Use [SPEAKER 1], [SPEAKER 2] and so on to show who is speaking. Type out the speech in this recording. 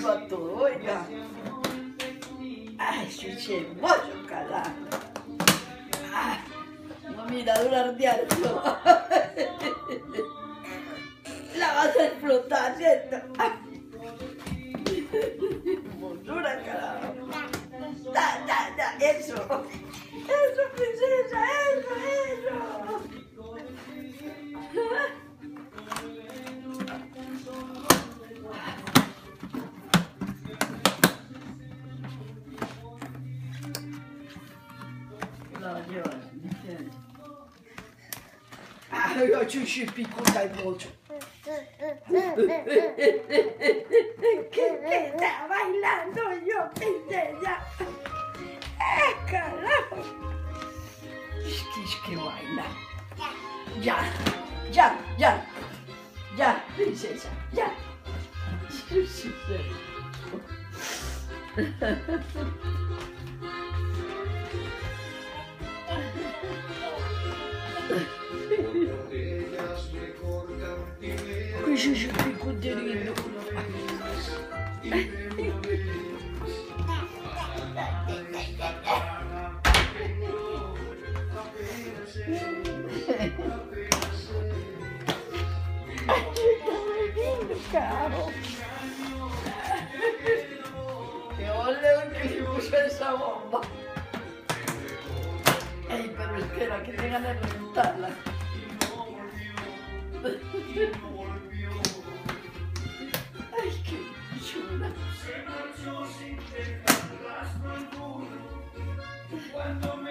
[SPEAKER 1] a todo, oiga. Ay, chuche, bollo, carajo. Ah, no, mira, durar de alto. La vas a explotar, ¿cierto? Moldura, carajo. Da, eso. Eso, princesa, eso. La llevas, ¿entiendes? Ay, chuchi, picuta y mucho. ¿Qué está bailando yo, princesa? Carajo. Es que baila. Ya, princesa, ya. Uy, yo picuterino. Caro. Qué ole que le puso esa bomba. Ey, pero espera, que tengan de reventarla. Ay, qué chula. Se marchó sin dejar rastro alguno. Cuando